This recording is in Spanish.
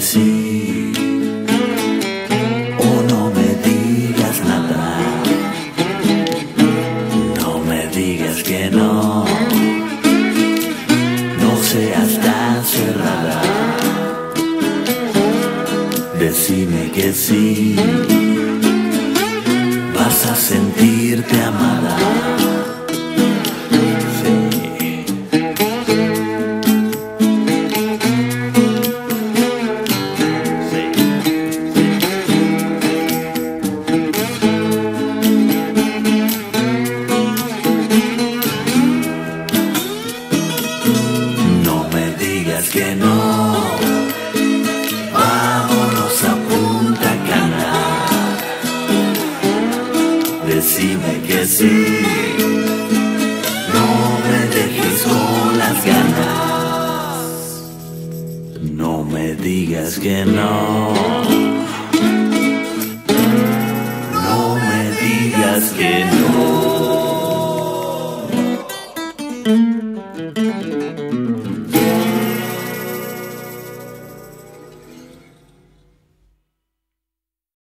sí, o no me digas nada, no me digas que no, no seas tan cerrada, decime que sí, vas a sentirte amada. Que no, vámonos a Punta Cana, decime que sí, no me dejes con las ganas, no me digas que no, no me digas que no.